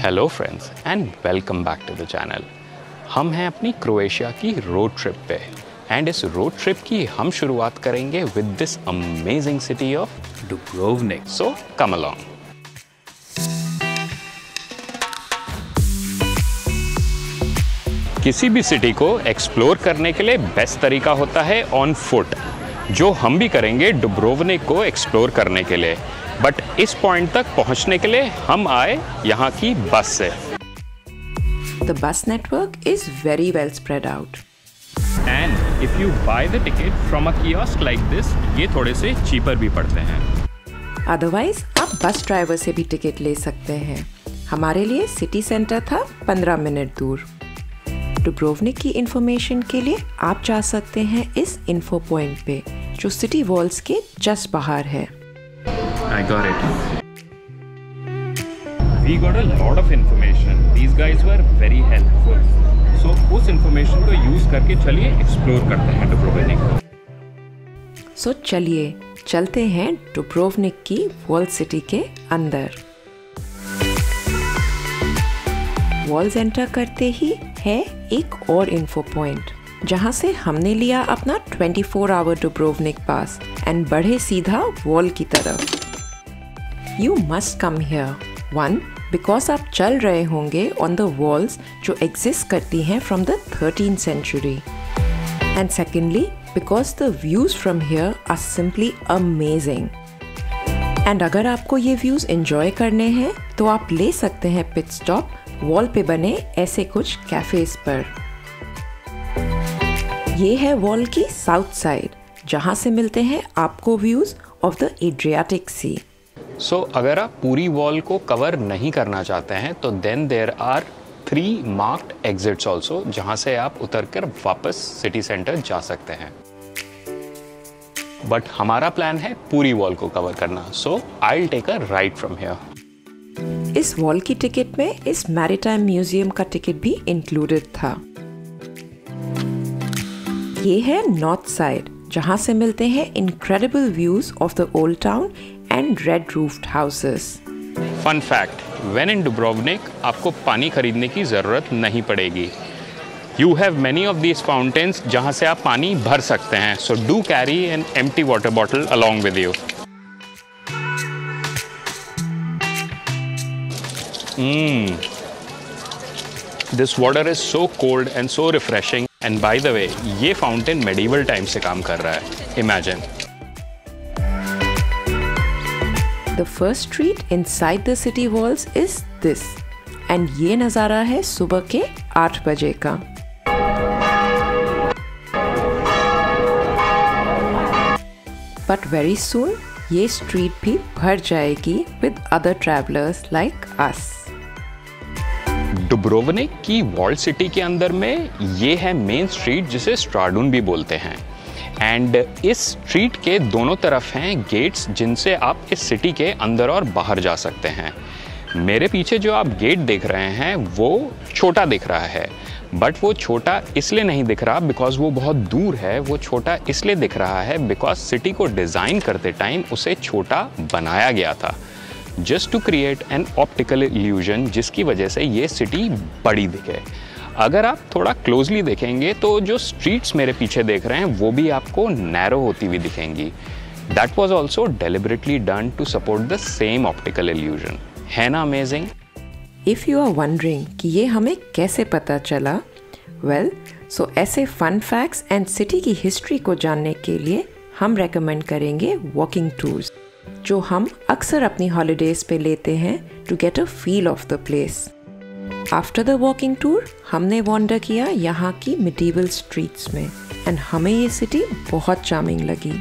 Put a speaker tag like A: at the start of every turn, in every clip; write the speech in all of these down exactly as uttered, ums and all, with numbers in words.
A: Hello friends and welcome back to the channel. हम हैं अपनी क्रोएशिया की रोड ट्रिप पे एंड इस रोड ट्रिप की हम शुरुआत करेंगे with this amazing city of Dubrovnik. So come along. किसी भी सिटी को एक्सप्लोर करने के लिए बेस्ट तरीका होता है ऑन फुट, जो हम भी करेंगे डुब्रोवनिक को एक्सप्लोर करने के लिए। बट इस पॉइंट तक पहुंचने के लिए हम आए यहाँ की बस से।
B: The bus network is very well spread out.
A: And if you buy the ticket from a kiosk like this, ये थोड़े से cheaper भी पड़ते हैं।
B: Otherwise, आप बस ड्राइवर से भी टिकट ले सकते हैं। हमारे लिए सिटी सेंटर था पंद्रह मिनट दूर। डुब्रोवनिक की इंफॉर्मेशन के लिए आप जा सकते हैं इस इन्फो पॉइंट पे, जो सिटी वॉल्स के जस्ट बाहर है।
A: I got it. We got a lot of information. These guys were very helpful. So उस information को use करके चलिए explore करते हैं डुब्रोवनिक को।
B: So चलिए चलते हैं डुब्रोवनिक की वॉल सिटी के अंदर। वॉल्स एंटर करते ही है एक और इन्फो पॉइंट, जहाँ से हमने लिया अपना twenty four hour Dubrovnik pass and बढ़े सीधा वॉल की तरफ। You must come here. One, because आप चल रहे होंगे on the walls जो exist करती हैं from the thirteenth century. And secondly, because the views from here are simply amazing. And अगर आपको ये views enjoy करने हैं तो आप ले सकते हैं pit stop wall पे बने ऐसे कुछ cafes पर। ये है wall की south side, जहाँ से मिलते हैं आपको views of the Adriatic Sea.
A: So so, अगर आप पूरी वॉल को कवर नहीं करना चाहते हैं तो then there are three marked exits also, जहाँ से आप उतरकर वापस सिटी सेंटर जा सकते हैं। बट हमारा प्लान है पूरी वॉल को कवर करना, so I will take a ride from here.
B: इस वॉल की टिकट में इस मैरीटाइम म्यूजियम का टिकट भी इंक्लूडेड था। ये है नॉर्थ साइड, जहाँ से मिलते हैं incredible views of the old town and red roofed houses.
A: Fun fact, when in Dubrovnik, आपको पानी खरीदने की ज़रूरत नहीं पड़ेगी। You have many of these fountains जहाँ से आप पानी भर सकते हैं, so do carry an empty water bottle along with you. Mm. This water is so cold and so refreshing. And by the way, ये fountain medieval time से काम कर रहा है. Imagine.
B: The first street inside the city walls is this, and ये नज़ारा है सुबह के आठ बजे का। But very soon ये street भी भर जाएगी with other travelers like us.
A: डुब्रोवनिक की वॉल्ड सिटी के अंदर में ये है मेन स्ट्रीट, जिसे स्ट्राडून भी बोलते हैं। एंड इस स्ट्रीट के दोनों तरफ हैं गेट्स, जिनसे आप इस सिटी के अंदर और बाहर जा सकते हैं। मेरे पीछे जो आप गेट देख रहे हैं वो छोटा दिख रहा है, बट वो छोटा इसलिए नहीं दिख रहा बिकॉज वो बहुत दूर है। वो छोटा इसलिए दिख रहा है बिकॉज सिटी को डिज़ाइन करते टाइम उसे छोटा बनाया गया था, just to create an optical illusion, जिसकी वजह से ये सिटी बड़ी दिखे। अगर आप थोड़ा क्लोजली देखेंगे तो जो स्ट्रीट्स मेरे पीछे देख रहे हैं वो भी आपको नैरो होती हुई दिखेंगी। That was also deliberately done to support the same optical illusion. है ना amazing?
B: If you are wondering कि ये हमें कैसे पता चला, वेल सो ऐसे फन फैक्ट्स एंड सिटी की हिस्ट्री को जानने के लिए हम रेकमेंड करेंगे वॉकिंग टूर्स, जो हम अक्सर अपनी हॉलीडेज पे लेते हैं to get a feel of the place. After the walking tour हमने वॉन्डर किया यहाँ की मिडीवल स्ट्रीट्स में एंड हमें ये सिटी बहुत चार्मिंग लगी।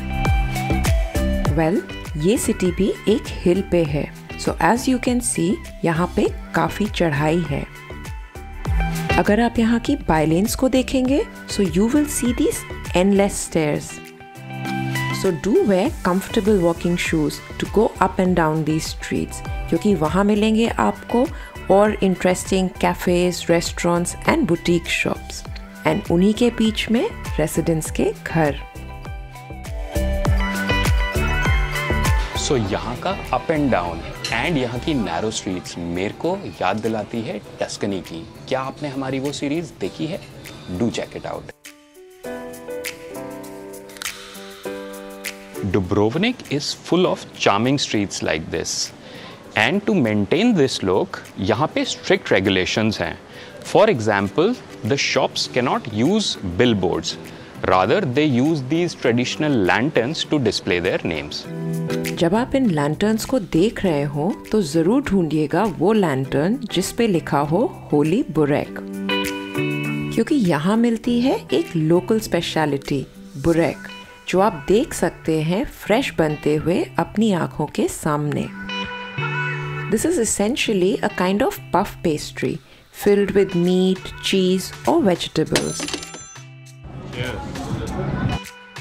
B: वेल well, ये सिटी भी एक हिल पे है, so as you can see यहाँ पे काफ़ी चढ़ाई है। अगर आप यहाँ की बाइलेन्स को देखेंगे so you will see this endless stairs. So do wear comfortable walking shoes to go up and down these streets, क्योंकि वहाँ मिलेंगे आपको और interesting cafes, restaurants and boutique shops, and उन्हीं के बीच में रेसिडेंट्स के घर।
A: सो so, यहाँ का अप एंड डाउन एंड यहाँ की नैरो स्ट्रीट्स मेरे को याद दिलाती है टस्कनी की। क्या आपने हमारी वो सीरीज देखी है? Do check it out. Dubrovnik is full of charming streets like this. And to maintain this look, यहाँ पे strict regulations हैं. For example, the shops cannot use billboards. Rather, they use these traditional lanterns to display their names.
B: जब आप इन lanterns को देख रहे हो तो ज़रूर ढूंढिएगा वो lantern जिस पे लिखा हो होली बुरेक, क्योंकि यहाँ मिलती है एक local speciality बुरेक जो आप देख सकते हैं फ्रेश बनते हुए अपनी आंखों के सामने। This is essentially a kind of puff pastry filled with meat, cheese or vegetables. Yes.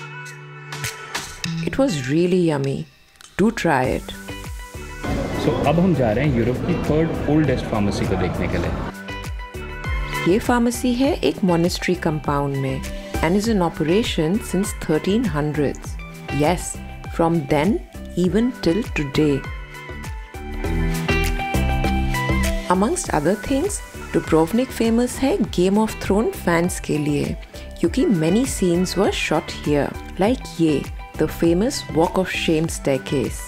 B: It was really yummy. Do try it.
A: So अब हम जा रहे हैं यूरोप की थर्ड ओल्डेस्ट फार्मेसी को देखने के लिए।
B: ये फार्मेसी है एक मोनेस्ट्री कंपाउंड में and is in operation since thirteen hundreds. Yes, from then even till today. Amongst other things, Dubrovnik famous है Game of Thrones fans के लिए, क्योंकि many scenes were shot here, like ये, the famous Walk of Shame staircase.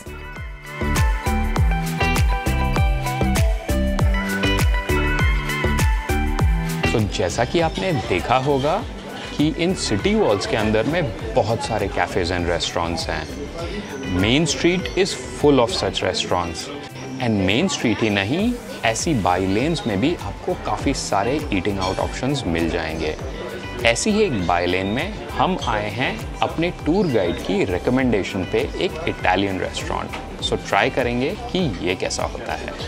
A: So जैसा कि आपने देखा होगा कि इन सिटी वॉल्स के अंदर में बहुत सारे कैफ़ेज़ एंड रेस्टोरेंट्स हैं। Main street is full of such restaurants and main street ही नहीं, ऐसी बाई लेन्स में भी आपको काफ़ी सारे ईटिंग आउट ऑप्शंस मिल जाएंगे। ऐसी ही एक बाई लेन में हम आए हैं अपने टूर गाइड की रिकमेंडेशन पे एक इटालियन रेस्टोरेंट। सो ट्राई करेंगे कि ये कैसा होता है।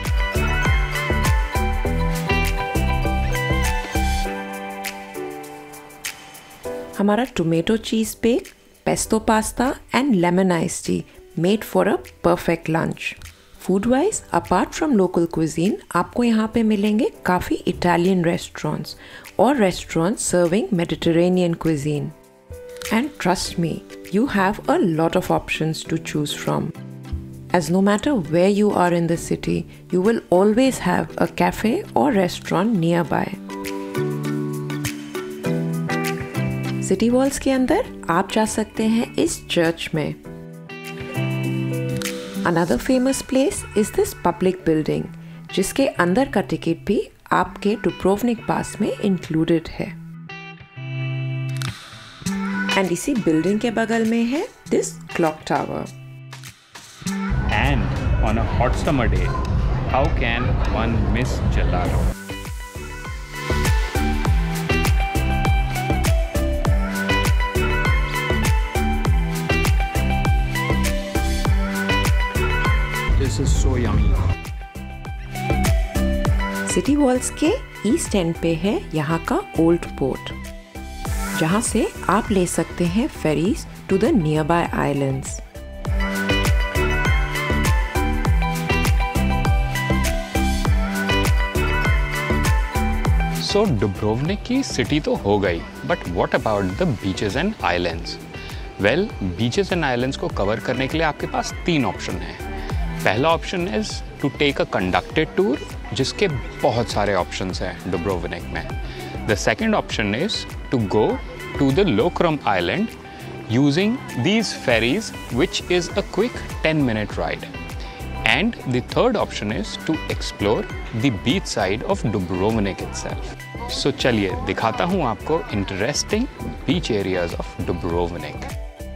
B: हमारा tomato cheese bake, pesto pasta and lemon ice tea made for a perfect lunch. Food wise apart from local cuisine आपको यहाँ पे मिलेंगे काफ़ी इटालियन रेस्टोरेंट्स और restaurants serving Mediterranean cuisine. And trust me, you have a lot of options to choose from, as no matter where you are in the city, you will always have a cafe or restaurant nearby. City walls के अंदर आप जा सकते हैं इस church में। Another famous place is this public building, जिसके अंदर का टिकट भी आपके डुब्रोवनिक पास में इंक्लूडेड है। एंड इसी बिल्डिंग के बगल में है this clock tower.
A: And on a hot summer day, how can one miss gelato? This is so yummy.
B: City walls के ईस्ट एंड पे है यहाँ का ओल्ड पोर्ट, जहाँ से आप ले सकते हैं ferries to the nearby islands.
A: So Dubrovnik की सिटी तो हो गई, but what about the beaches and islands? Well, beaches and islands को कवर करने के लिए आपके पास तीन ऑप्शन हैं। पहला option is to take a conducted tour, जिसके बहुत सारे ऑप्शंस हैं डुब्रोवनिक में। The second option is to go to the Lokrum island using these ferries, which is a quick ten minute ride. And the third option is to explore the beach side of Dubrovnik itself. So चलिए दिखाता हूँ आपको interesting beach areas of Dubrovnik.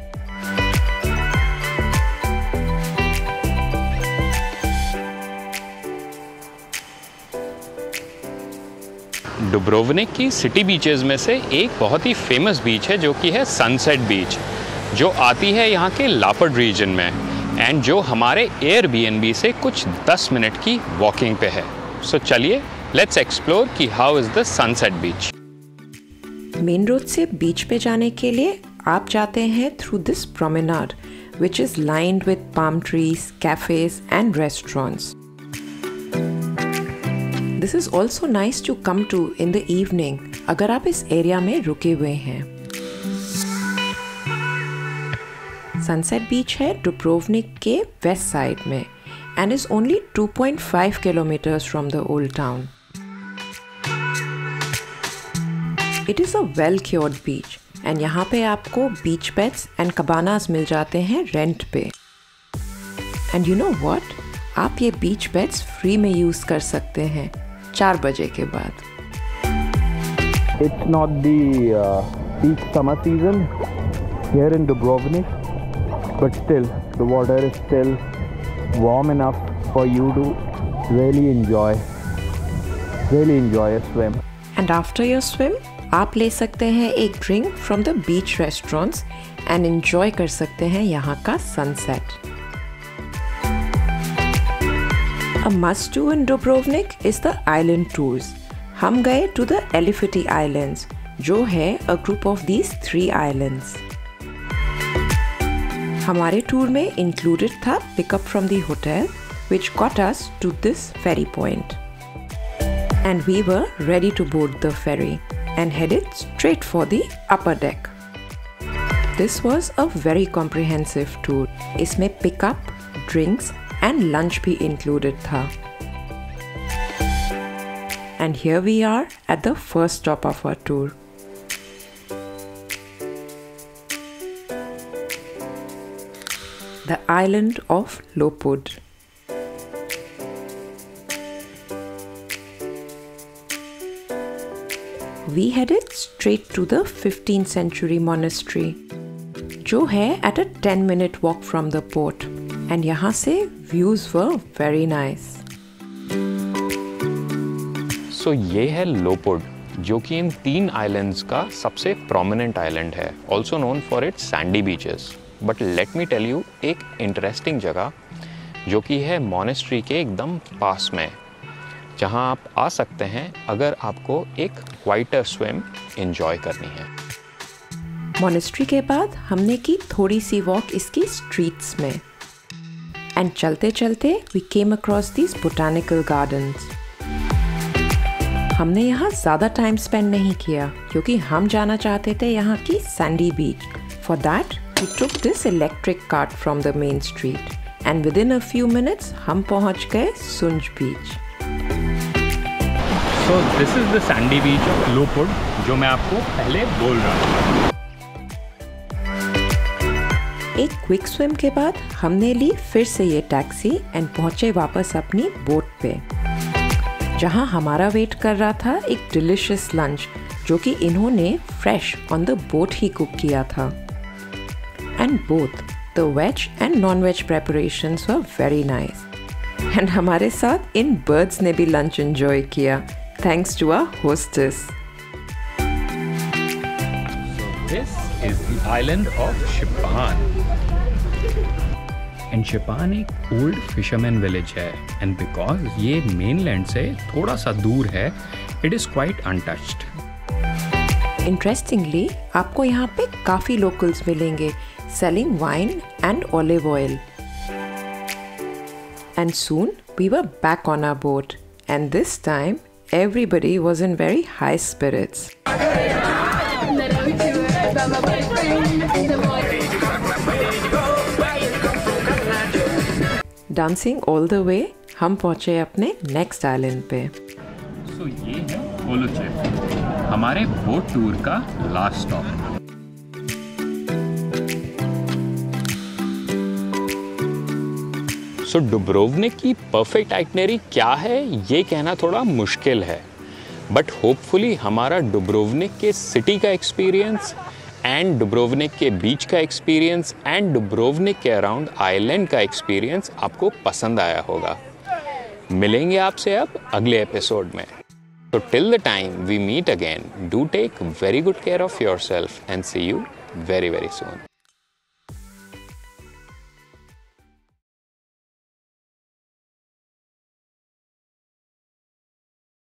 A: Dubrovnik की city beaches में से एक बहुत ही famous beach है जो कि है सनसेट बीच, जो आती है यहाँ के लापर्ड रीजन में एंड जो हमारे एयरबीएनबी से कुछ दस मिनट की वॉकिंग पे है। सो so, चलिए लेट्स एक्सप्लोर कि how is the sunset beach.
B: Main road से बीच पे जाने के लिए आप जाते हैं through this promenade, which is lined with palm trees, cafes and restaurants. This is also nice to come to in the evening अगर आप इस एरिया में रुके हुए हैं। सनसेट बीच है डुब्रोवनिक के वेस्ट साइड में and is only two point five kilometers from the old town. It is a well-cured beach and यहाँ पे आपको beach beds and cabanas मिल जाते हैं rent पे. And you know what? आप ये beach beds free में use कर सकते हैं चार बजे के बाद.
C: It's not the uh, peak summer season here in Dubrovnik, but still the water is still warm enough for you to really enjoy really enjoy a swim.
B: And after your swim आप ले सकते हैं एक drink from the beach restaurants and enjoy कर सकते हैं यहाँ का sunset. A must do in Dubrovnik is the island tours. हम गए to the Elefiti Islands जो है a group of these three islands. हमारे टूर में इंक्लूडेड था pickup from the hotel which got us to this ferry point. And we were ready to board the ferry and headed straight for the upper deck. This was a very comprehensive tour. इसमें pickup, drinks and lunch भी included था. And here we are at the first stop of our tour. The island of Lopud. We headed straight to the fifteenth century monastery, जो है at a ten minute walk from the port, and यहाँ से views were very nice.
A: So ये है लोपुड, जो कि इन तीन islands का सबसे प्रोमिनेंट आइलैंड है, also known for its sandy beaches. But let me tell you एक इंटरेस्टिंग जगह जो कि है मोनेस्ट्री के एकदम पास में, जहां आप आ सकते हैं अगर आपको एक वाइटर स्विम एंजॉय करनी है.
B: मोनेस्ट्री के बाद हमने की थोड़ी सी वॉक इसकी स्ट्रीट्स में एंड चलते चलते we came across these botanical gardens. हमने यहाँ ज़्यादा टाइम स्पेंड नहीं किया क्योंकि हम जाना चाहते थे यहाँ की sandy beach. For that we took this electric cart from the main street and within a few minutes हम पहुँच गए सुंज बीच.
A: So this is the sandy beach of Lopud, जो मैं आपको पहले बोल रहा हूँ.
B: एक क्विक स्विम के बाद हमने ली फिर से ये टैक्सी एंड पहुँचे वापस अपनी बोट पे, जहाँ हमारा वेट कर रहा था एक डिलिशियस लंच जो कि इन्होंने फ्रेश ऑन द बोट ही कुक किया था. And both the veg and non-veg preparations were very nice. And हमारे साथ इन birds ने भी lunch enjoy किया, thanks to our hostess.
A: So this is the island of Shipan. And Shipan एक old fisherman village है, and because ये mainland से थोड़ा सा दूर है, it is quite untouched.
B: Interestingly, आपको यहाँ पे काफ़ी locals मिलेंगे selling wine and olive oil. And soon we were back on our boat, and this time everybody was in very high spirits. Dancing all the way, हम पहुँचे अपने next island पे.
A: So ये है Holochep, हमारे boat tour का last stop. So so, Dubrovnik की perfect itinerary क्या है ये कहना थोड़ा मुश्किल है, बट होपफुली हमारा डुब्रोवनिक के सिटी का एक्सपीरियंस एंड डुब्रोवनिक के बीच का एक्सपीरियंस एंड डुब्रोवनिक के अराउंड आइलैंड का एक्सपीरियंस आपको पसंद आया होगा. मिलेंगे आपसे अब अगले एपिसोड में. So till the time we meet again, do take very good care of yourself and see you very very soon.